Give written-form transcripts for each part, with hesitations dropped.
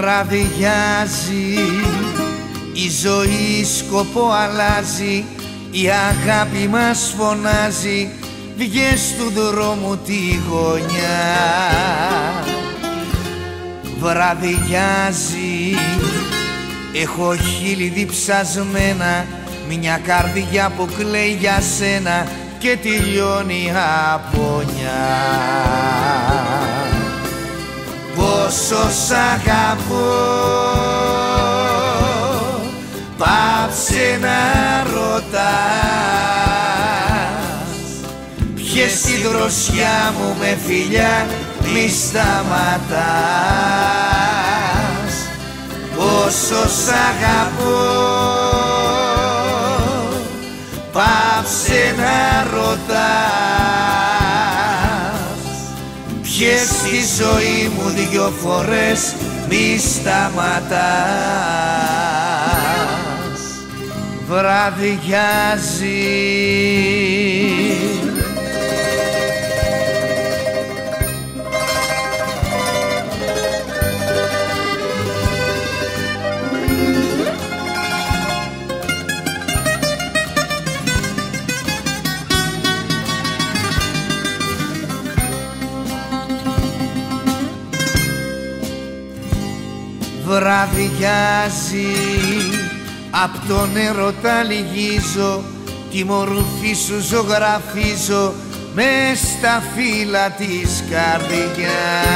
Βραδιάζει, η ζωή σκοπό αλλάζει, η αγάπη μας φωνάζει, βγες του δρόμου τη γωνιά. Βραδιάζει, έχω χείλη διψασμένα, μια καρδιά που κλαίει για σένα και τελειώνει η απονιά. Πόσο σ' αγαπώ, πάψε να ρωτάς, πιες τη δροσιά μου με φιλιά, μη σταματάς. Πόσο σ' αγαπώ, πάψε να ρωτάς, πιες τη ζωή μου δυο φορές, μη σταματάς. Βραδιάζει, βραδιάζει, απ' τον έρωτα λυγίζω, τη μορφή σου ζωγραφίζω μες στα φύλλα της καρδιάς.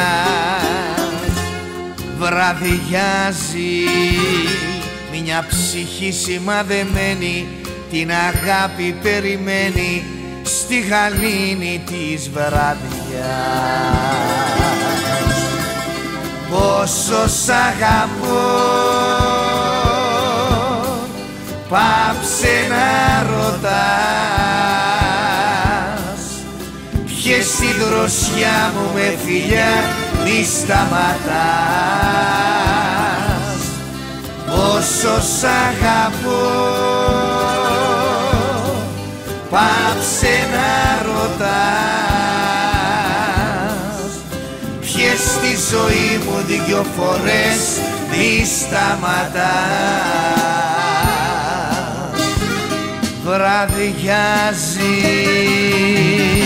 Βραδιάζει, μια ψυχή σημαδεμένη, την αγάπη περιμένει στη γαλήνη της βραδιάς. Πόσο σ' αγαπώ, πάψε να ρωτάς, πιες τη δροσιά μου με φιλιά, μη σταματάς. Πόσο σ' αγαπώ, πάψε να ρωτάς, πιες τη ζωή μου δυο φορές, μη σταματάς. Βραδιάζει.